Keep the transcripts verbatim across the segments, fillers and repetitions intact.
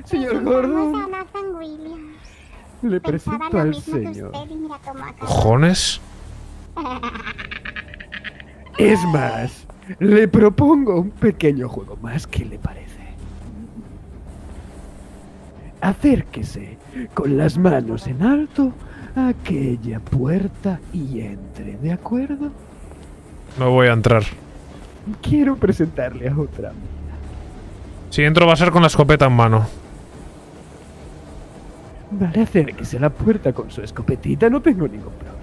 Señor Gordon, le presento al señor. ¿Cojones? Es más, le propongo un pequeño juego más. ¿Qué le parece? Acérquese con las manos en alto a aquella puerta y entre, ¿de acuerdo? No voy a entrar. Quiero presentarle a otra amiga. Si entro va a ser con la escopeta en mano. Vale, acérquese a la puerta con su escopetita, no tengo ningún problema.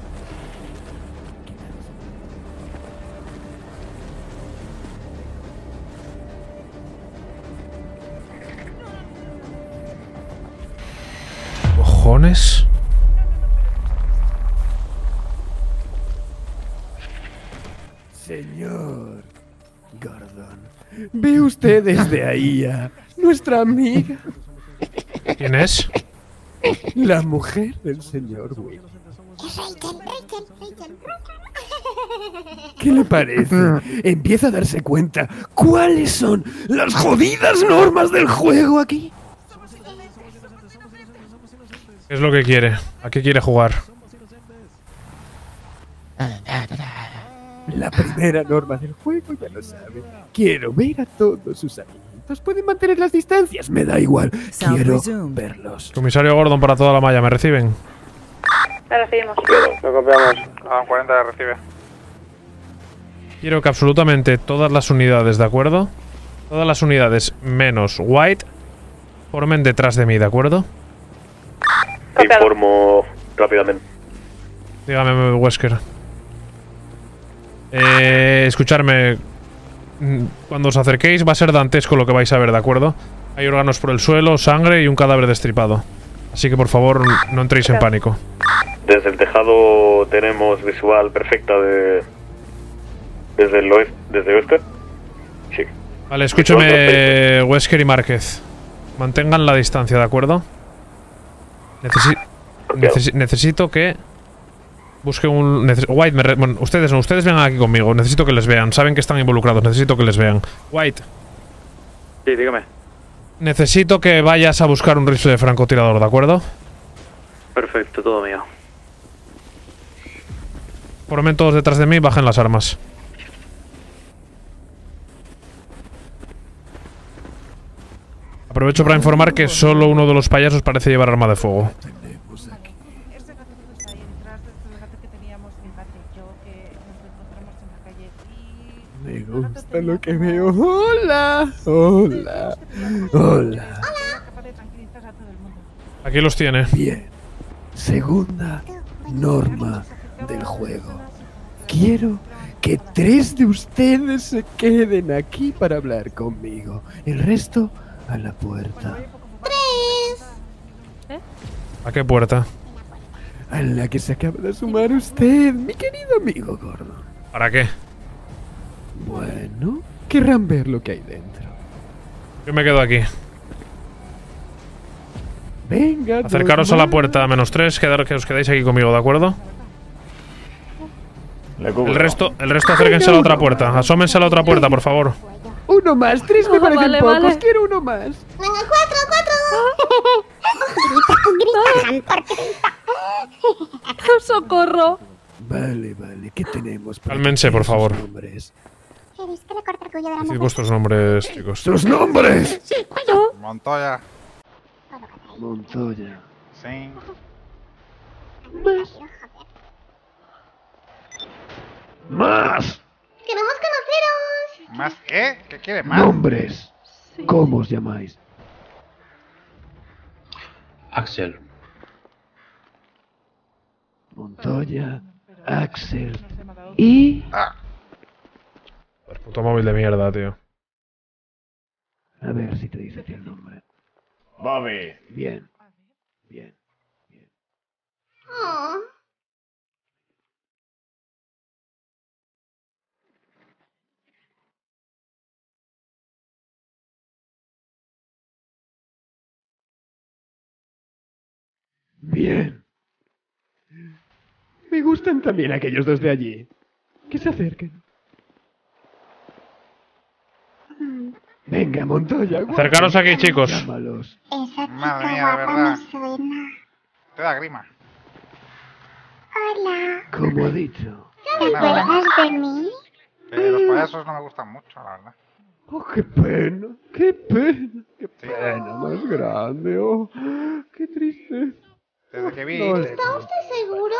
¿Cojones? Señor Gordon, ¿ve usted desde ahí a nuestra amiga? ¿Quién es? La mujer del señor Will. ¿Qué le parece? Empieza a darse cuenta cuáles son las jodidas normas del juego aquí. ¿Qué es lo que quiere? ¿A qué quiere jugar? La primera norma del juego ya lo sabe. Quiero ver a todos sus amiguitos. Pueden mantener las distancias, me da igual. Quiero verlos. Comisario Gordon para toda la malla, ¿me reciben? La recibimos. Lo copiamos. A cuarenta recibe. Quiero que absolutamente todas las unidades, ¿de acuerdo? Todas las unidades menos White formen detrás de mí, ¿de acuerdo? Te informo rápidamente. Dígame, Wesker. Eh, escucharme. Cuando os acerquéis va a ser dantesco lo que vais a ver, ¿de acuerdo? Hay órganos por el suelo, sangre y un cadáver destripado. Así que por favor no entréis en pánico. Desde el tejado tenemos visual perfecta de... Desde el oeste, desde oeste. Sí. Vale, escúchame, Wesker y Márquez. Mantengan la distancia, ¿de acuerdo? Necesi necesi necesito que... Busquen un... Neces White, me re bueno, ustedes no, ustedes vengan aquí conmigo. Necesito que les vean. Saben que están involucrados. Necesito que les vean. White. Sí, dígame. Necesito que vayas a buscar un rifle de francotirador, ¿de acuerdo? Perfecto, todo mío. Formen todos detrás de mí y bajen las armas. Aprovecho para informar que solo uno de los payasos parece llevar arma de fuego. Me gusta lo que veo. Hola, hola, hola. Aquí los tiene. Bien. Segunda norma del juego. Quiero que tres de ustedes se queden aquí para hablar conmigo. El resto a la puerta. ¿Eh? ¿A qué puerta? A la que se acaba de sumar usted, mi querido amigo Gordon. ¿Para qué? Bueno, querrán ver lo que hay dentro. Yo me quedo aquí. Venga, acercaros a la puerta a menos tres, quedar que os quedáis aquí conmigo, ¿de acuerdo? El resto, el resto acérquense a la otra puerta. Asómense a la otra puerta, por favor. Uno más, tres me Oh, parecen vale, pocos, vale. quiero uno más. Venga, cuatro, cuatro. ¡Socorro! Vale, vale, ¿qué tenemos? por aquí? Cálmense, por favor. Sus nombres. ¿Queréis que le corte el cuello de la Decid mujer? vuestros nombres, chicos. ¡Sus nombres! Sí, cuello. Montoya. Montoya. Sí. Más. Más. Queremos conoceros. ¿Más qué? ¿Qué quiere más? Nombres. ¿Cómo os llamáis? Axel. Montoya, Axel y... Ah, Puto móvil de mierda, tío. A ver si te dice a ti el nombre. Bobby. Bien. Bien. Bien. Oh. Bien. Me gustan también aquellos dos de allí. Que se acerquen. Venga, Montoya. Acercaros aquí, chicos. Llámalos. Esa Madre chica mía, de guapa verdad. me suena. Te da grima. Hola. Como ha dicho. ¿Te Nada. acuerdas de mí? Eh, los payasos no me gustan mucho, la verdad. Oh, qué pena, qué pena, qué Sí. pena más grande. Oh, qué triste. Desde que vi... No le ¿Está gusta. usted seguro?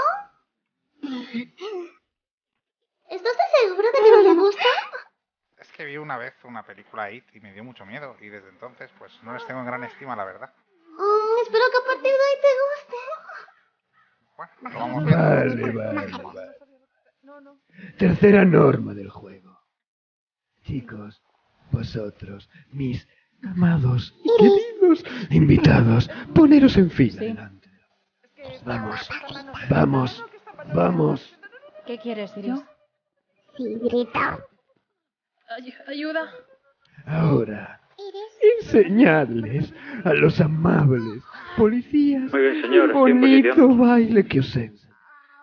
¿Está usted seguro de que no le gusta? Es que vi una vez una película It y me dio mucho miedo. Y desde entonces, pues, no les tengo en gran estima, la verdad. Mm, espero que a partir de hoy te guste. Bueno, lo vamos viendo. Vale, vale, vale. Tercera norma del juego. Chicos, vosotros, mis amados y queridos invitados, poneros en fila delante. Vamos, vamos, vamos. ¿Qué quieres, Iris? Sí, grita. Ay- ayuda. Ahora, enseñadles a los amables policías Muy bien, señor, el estoy en bonito posición. baile que os enseño.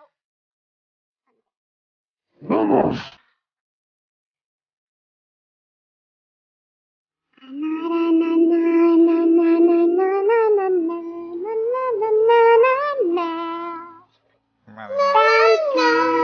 ¡Vamos! Madre mía.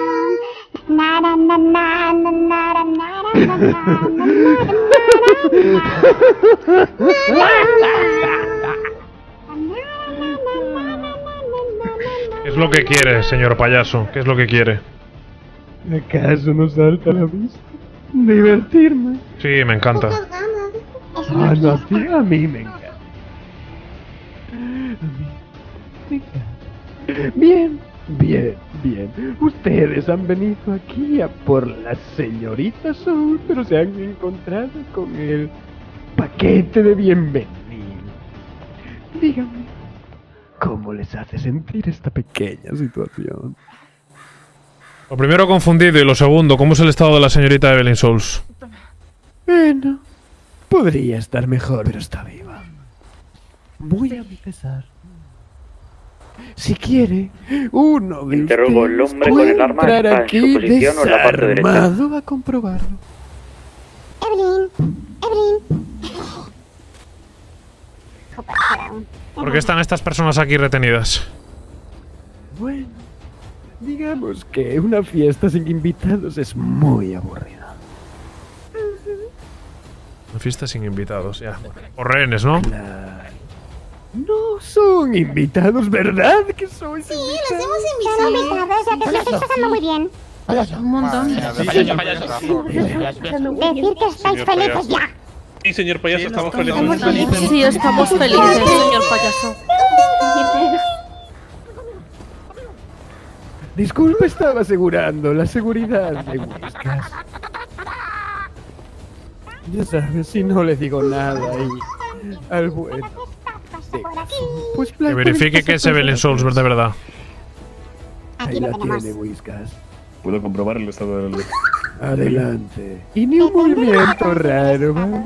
¿Qué es lo que quiere, señor payaso? ¿Qué es lo que quiere? ¿Acaso no salta a la vista? Divertirme. Sí, me encanta. Pocas ganas. Es Ah, una no, fiesta. sí, a mí me encanta. A mí me encanta. Bien, bien, bien. Ustedes han venido aquí a por la señorita Soul, pero se han encontrado con el paquete de bienvenido. Díganme, ¿cómo les hace sentir esta pequeña situación? Lo primero confundido y lo segundo, ¿cómo es el estado de la señorita Evelyn Souls? Bueno, podría estar mejor, pero está viva. Muy a mi pesar. Si quiere, uno de Interrogo, ¿el ustedes hombre con puede el arma entrar está en aquí su posición o en la parte derecha? desarmado a comprobarlo. Evelyn, Evelyn. Joder, espera aún. ¿Por qué están estas personas aquí retenidas? Bueno, digamos que una fiesta sin invitados es muy aburrida. Una fiesta sin invitados, ya. O rehenes, ¿no? Claro. No son invitados, ¿verdad? Que sois Sí, los hemos invitado. Son invitados, ya que lo estáis pasando muy bien. Un montón. Madre mía, de payaso. Decir que estáis felices ya. Sí, señor payaso, estamos felices. Sí, estamos felices, señor payaso. Disculpe, estaba asegurando la seguridad de Whiskas. Ya sabes, si no le digo nada y al bueno. Por aquí. Pues Que verifique que es Evelyn Souls, de verdad. Aquí Ahí lo la tenemos. tiene Whiskas. Puedo comprobar el estado de la luz. Adelante. Y ni un movimiento raro, ¿vale?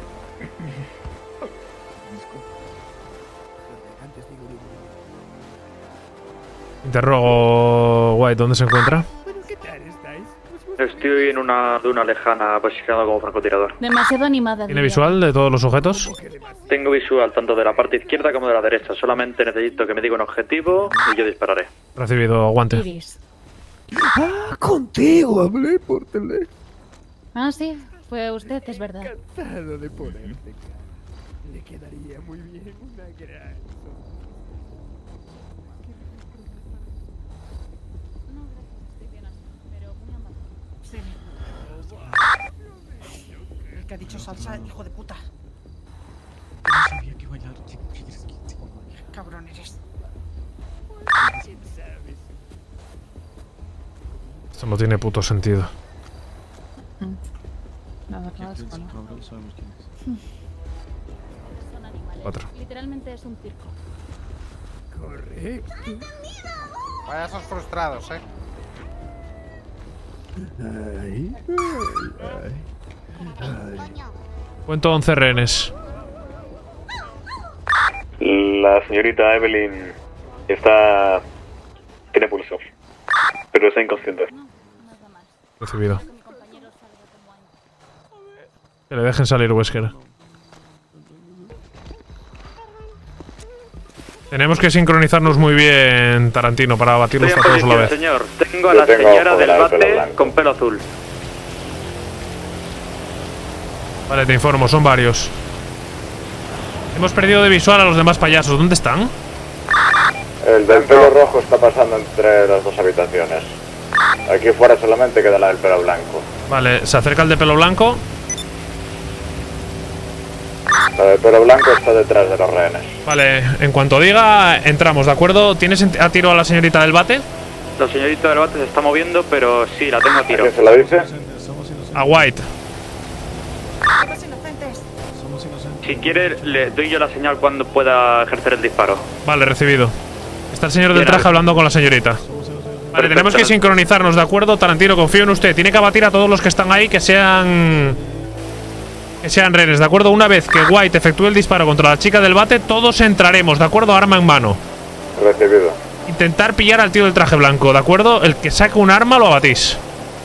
Interrogo, White, ¿dónde se encuentra? Bueno, ¿qué tal estáis? Estoy en una duna lejana posicionado como francotirador. Demasiado animada. ¿Tiene diría. visual de todos los sujetos? Tengo visual tanto de la parte izquierda como de la derecha. Solamente necesito que me diga un objetivo y yo dispararé. Recibido, aguante. Iris. Ah, contigo hablé por teléfono. Ah, sí, fue usted, es verdad. Encantado de ponerte cara. Le quedaría muy bien una gran... El que ha dicho salsa, hijo de puta. No sabía que bailar. ¿Qué quieres que te diga? Qué cabrón eres. Esto no tiene puto sentido. La verdad ¿Qué es que crees? no. Cabrón, sabemos quién es. Son animales. Cuatro. Literalmente es un circo. Correcto. Payasos frustrados, eh. Ay, ay, ay. Ay. Cuento once rehenes. La señorita Evelyn está... tiene pulso, pero está inconsciente. Recibido. Que le dejen salir, Wesker. Tenemos que sincronizarnos muy bien, Tarantino, para batirlos a todos a la vez. Señor, tengo a la tengo señora del la de bate pelo blanco. con pelo azul. Vale, te informo, son varios. Hemos perdido de visual a los demás payasos. ¿Dónde están? El del pelo rojo está pasando entre las dos habitaciones. Aquí fuera solamente queda la del pelo blanco. Vale, se acerca el de pelo blanco. La del pelo blanco está detrás de los rehenes. Vale, en cuanto diga, entramos, ¿de acuerdo? ¿Tienes a tiro a la señorita del bate? La señorita del bate se está moviendo, pero sí, la tengo a tiro. ¿A quién se la dice? A White. Somos inocentes. Somos inocentes. Si quiere, le doy yo la señal cuando pueda ejercer el disparo. Vale, recibido. Está el señor del Bien, traje a ver. hablando con la señorita. Vale, tenemos que Perfecto. sincronizarnos, ¿de acuerdo? Tarantino, confío en usted. Tiene que abatir a todos los que están ahí que sean... Que sean rehenes, ¿de acuerdo? Una vez que White efectúe el disparo contra la chica del bate, todos entraremos, ¿de acuerdo? Arma en mano. Recibido. Intentar pillar al tío del traje blanco, ¿de acuerdo? El que saque un arma lo abatís.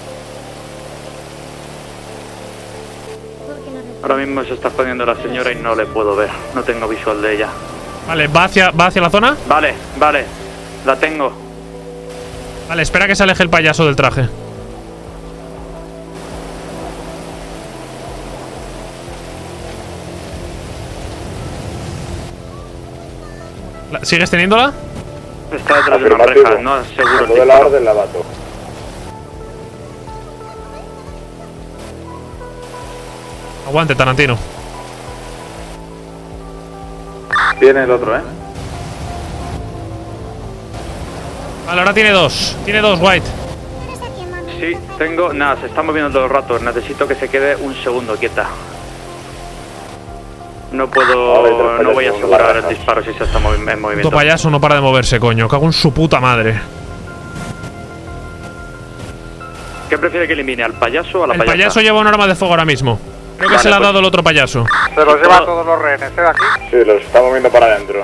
Ahora mismo se está escondiendo la señora y no le puedo ver. No tengo visual de ella. Vale, ¿va hacia, va hacia la zona? Vale, vale. La tengo. Vale, espera que se aleje el payaso del traje. La- ¿Sigues teniéndola? Está detrás de una Afirmativo. reja, no aseguro el Cuando dé la disparo. orden la bato. Aguante, Tarantino. Viene el otro, ¿eh? Vale, ahora tiene dos. Tiene dos, White. Sí, tengo... Nada, se está moviendo todo el rato. Necesito que se quede un segundo quieta. No puedo... No voy a asegurar el disparo si se está movi en Puto movimiento. payaso no para de moverse, coño. Cago en su puta madre. ¿Qué prefiere que elimine? ¿Al payaso o a la El payasa? payaso lleva un arma de fuego ahora mismo. Creo que Vale, se la ha pues- dado el otro payaso. Se los lleva a todos los rehenes, ¿eh? De aquí. Sí, los está moviendo para adentro.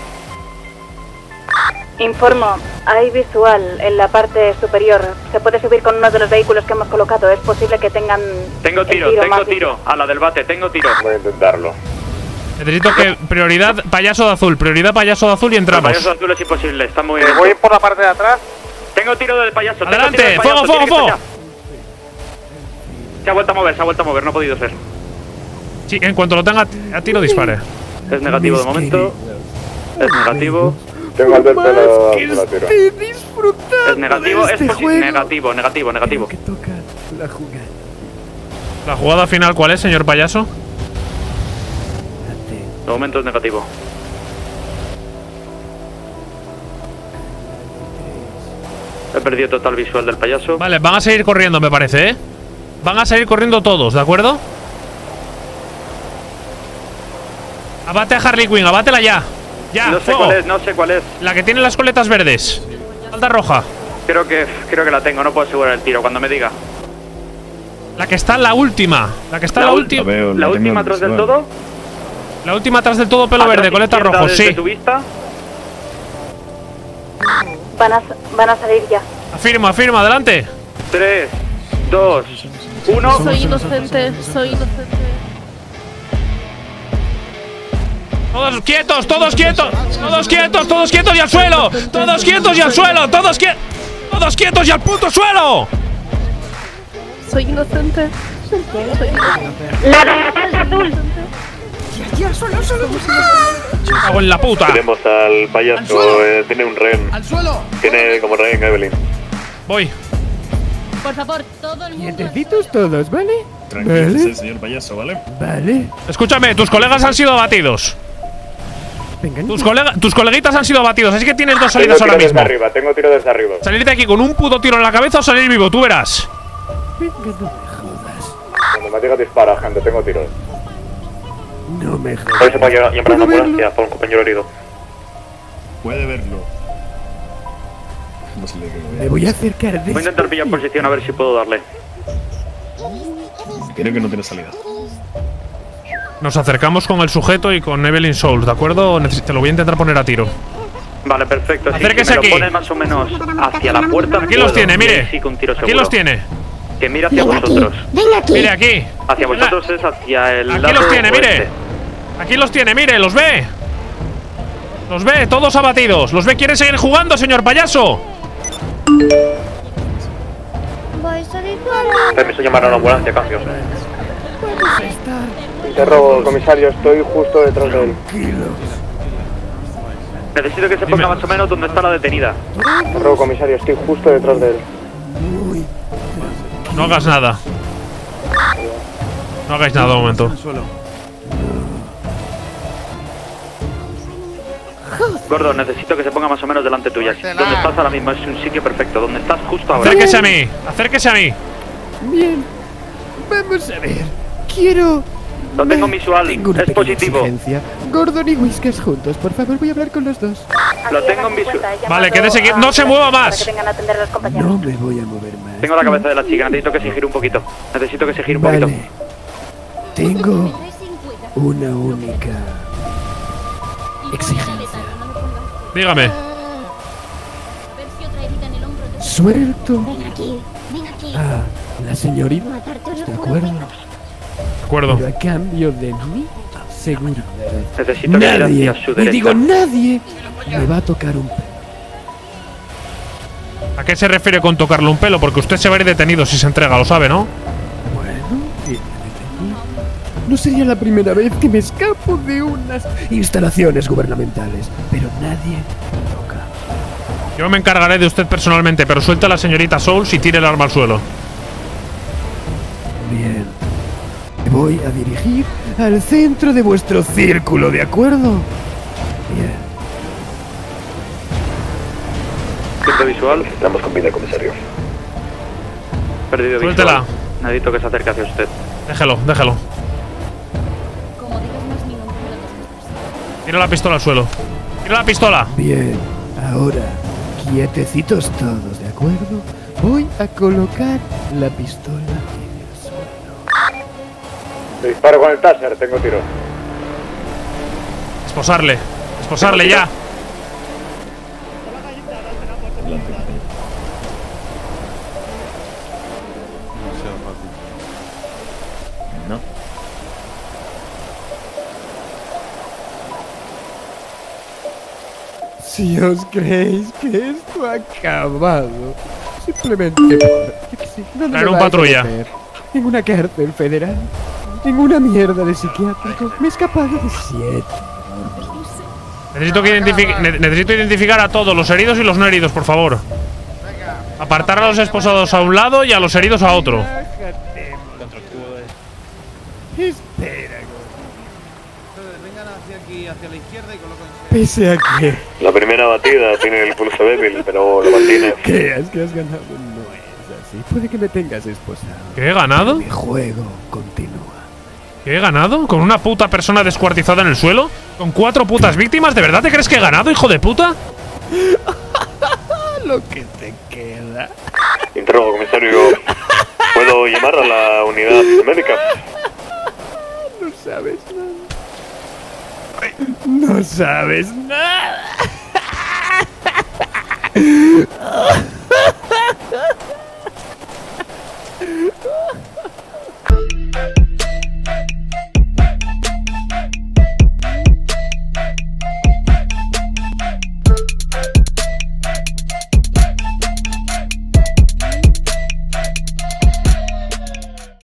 Informo, hay visual en la parte superior. Se puede subir con uno de los vehículos que hemos colocado. Es posible que tengan. Tengo el tiro, tengo más tiro. A la del bate, tengo tiro. Voy a intentarlo. Necesito que prioridad payaso de azul, prioridad payaso de azul y El entramos. payaso azul es imposible, está muy Eh, bien. voy por la parte de atrás. Tengo tiro del payaso. tengo Adelante, tiro del payaso, fuego, tiene fuego, que fuego. ser ya. Se ha vuelto a mover, se ha vuelto a mover, no ha podido ser. Sí, en cuanto lo tenga a tiro dispare. Es negativo de Mis momento. Es negativo. Tengo el del pelo que azul a tiro. Es negativo, de es este posi- juego. negativo, negativo, negativo. Que toca la jugada. ¿La jugada final cuál es, señor payaso? De momento es negativo. He perdido total visual del payaso. Vale, van a seguir corriendo, me parece, ¿eh? Van a seguir corriendo todos, ¿de acuerdo? Abate a Harley Quinn, abátela ya. Ya, No sé fuego. cuál es, no sé cuál es. La que tiene las coletas verdes. Falda roja. Creo que creo que la tengo, no puedo asegurar el tiro cuando me diga. La que está en la última. La que está en la ul- última. La última atrás del todo. La última atrás del todo, pelo Atrás verde, coleta izquierda rojo, desde sí. tu vista. Van a, van a salir ya. Afirma, afirma, adelante. tres, dos, uno. Soy inocente, soy inocente. Todos quietos, todos quietos. Todos quietos, todos quietos y al suelo. Todos quietos y al suelo. Todos quietos. Todos quietos y al puto suelo. Soy inocente. Soy inocente. La de azul. Ya, ya, solo, solo. Cago en la puta. Tenemos al payaso, eh, tiene un rehén. ¡Al suelo! Tiene como rehén Evelyn. Voy. Por favor, todo el mundo. Quietecitos todos, ¿vale? Tranquilo, Vale. señor payaso, ¿vale? Vale. Escúchame, tus colegas han sido abatidos. Vengan. Tus, colega, tus coleguitas han sido abatidos, así que tienes dos Tengo salidas tiro ahora desde mismo. arriba, tengo tiro desde arriba. Salir de aquí con un puto tiro en la cabeza o salir vivo, tú verás. Venga, no me jodas. Cuando me diga dispara, gente, tengo tiros. No me Hoy jodas. se puede llamar a una ¿Puedo ambulancia verlo? por un compañero herido. Puede verlo. No se le que lo Me vea. voy a acercar de Voy a intentar pillar posición a ver si puedo darle. Creo que no tiene salida. Nos acercamos con el sujeto y con Evelyn Souls, ¿de acuerdo? Neces- Te lo voy a intentar poner a tiro. Vale, perfecto. Sí, Acérquese si me aquí. lo pones más o menos hacia la puerta. Aquí los puedo. tiene, mire. Sí, con tiro Aquí seguro. los tiene. Que mire hacia vosotros. Mire aquí. Hacia vosotros es hacia el Aquí lado los tiene, mire. oeste. Aquí los tiene, mire, los ve. Los ve, todos abatidos. Los ve, ¿quiere seguir jugando, señor payaso? Vais a disparar. Permiso llamar a una ambulancia, cambio. Puedes estar Interrogo, comisario, estoy justo detrás de él. tranquilos. Necesito que se Dime. ponga más o menos donde está la detenida. Interrogo, comisario, estoy justo detrás de él. Muy No hagas nada. No hagáis nada de momento. Gordo, necesito que se ponga más o menos delante tuya. Donde estás ahora mismo es un sitio perfecto. Donde estás justo ahora. Acérquese a mí. Acérquese a mí. bien. Vamos a ver. Quiero... Lo tengo visual. Tengo una Es pequeña positivo. exigencia. Gordon y Whiskas juntos, por favor, voy a hablar con los dos. Lo tengo en visual. Vale, quédese quieto. No se mueva Para más. que vengan a atender a los compañeros. No me voy a mover más. Tengo la cabeza de la chica. Necesito que se gire un poquito. Necesito que se gire un Vale. poquito. Tengo una única exigencia. Dígame. Suelto Ven aquí, ven aquí. a la señorita, Matarte os ¿de lo acuerdo? De acuerdo. Pero a cambio de mi seguridad. Necesito que gire Nadie, hacia su y derecha. digo nadie, me va a tocar un pelo. ¿A qué se refiere con tocarle un pelo? Porque usted se va a ir detenido si se entrega, lo sabe, ¿no? Bueno, y me detení. No sería la primera vez que me escapo de unas instalaciones gubernamentales, pero nadie toca. Yo me encargaré de usted personalmente, pero suelte a la señorita Souls y tire el arma al suelo. Bien. Me voy a dirigir al centro de vuestro círculo, ¿de acuerdo? Bien. Punto visual. Estamos con vida, comisario. Perdido Suéltela. visual. Necesito que se acerque hacia usted. Déjelo, déjelo. Tira la pistola al suelo. Tira la pistola. Bien. Ahora, quietecitos todos, ¿de acuerdo? Voy a colocar la pistola en el suelo. Te disparo con el taser, tengo tiro. Esposarle. Esposarle ya. No. Si os creéis que esto ha acabado, simplemente por... yo qué sé, ¿dónde Traer me un vais a patrulla. meter? ¿En una cárcel federal? ¿En una mierda de psiquiátrico? Me he escapado de siete. Necesito, que identifi- ne- necesito identificar a todos, los heridos y los no heridos, por favor. Apartar a los esposados a un lado y a los heridos a otro. Espera, Vengan hacia aquí, hacia la izquierda y colocan. pese a que La primera batida tiene el pulso débil, pero lo mantiene. creas que has ganado, no es así. Puede que me tengas esposado. ¿Qué he ganado? Mi juego continúa. ¿Qué he ganado? ¿Con una puta persona descuartizada en el suelo? ¿Con cuatro putas víctimas? ¿De verdad te crees que he ganado, hijo de puta? Lo que te queda. Interrogo, comisario. ¿Puedo llamar a la unidad médica? No sabes nada. No sabes nada.